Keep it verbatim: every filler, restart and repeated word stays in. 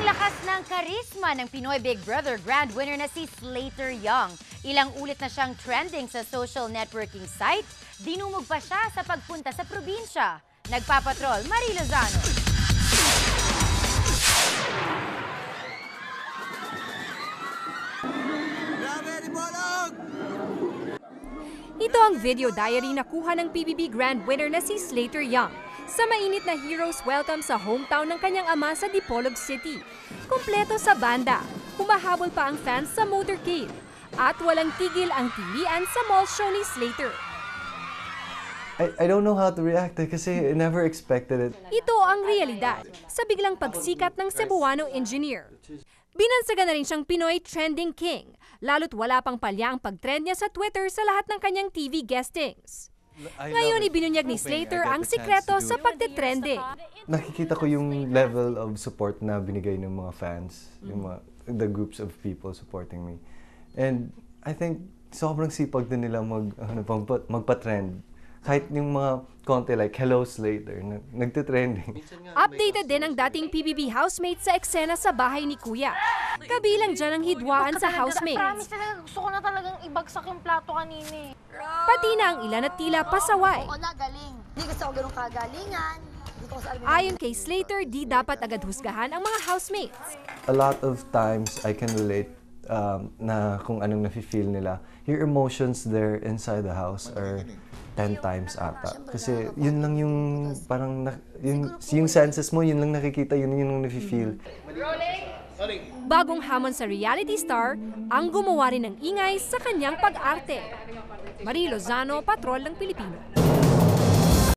lakas ng karisma ng Pinoy Big Brother Grand winner na si Slater Young. Ilang ulit na siyang trending sa social networking site. Dinumog pa siya sa pagpunta sa probinsya. Nagpapatrol, Marie Lozano. Ito ang video diary na kuha ng P B B Grand winner na si Slater Young sa mainit na hero's welcome sa hometown ng kanyang ama sa Dipolog City. Kumpleto sa banda, humahabol pa ang fans sa motorcade, at walang tigil ang tilian sa mall show ni Slater. I, I don't know how to react eh, kasi I never expected it. Ito ang realidad sa biglang pagsikat ng Cebuano engineer. Binansagan na rin siyang Pinoy Trending King, lalo't wala pang palya ang pag-trend niya sa Twitter sa lahat ng kanyang T V guestings. Ngayon, ibinunyag ni Slater ang sikreto sa pagte-trending. Nakikita ko yung level of support na binigay ng mga fans, yung mga, the groups of people supporting me. And I think sobrang sipag din nila mag, ano, magpa-trend. Kahit yung mga konti like Hello Slater, nagte-trending. Updated din ang dating P B B housemate sa eksena sa bahay ni Kuya. Kabilang dyan ang hidwaan sa housemates. Promise talaga, gusto ko na talagang ibagsak yung plato kanina eh. Pati na ang ilan at tila pasaway. Oo na, galing. Hindi gusto ko ganun kagalingan. Hindi ko sa Ayon kay Slater, di dapat agad husgahan ang mga housemates. A lot of times I can relate um, na kung anong nafe-feel nila. Your emotions there inside the house are ten times ata. Kasi yun lang yung parang, na, yung, yung senses mo, yun lang nakikita, yun yung nafe-feel. Bagong hamon sa reality star, ang gumawa rin ng ingay sa kanyang pag-arte. Marie Lozano, Patrol ng Pilipino.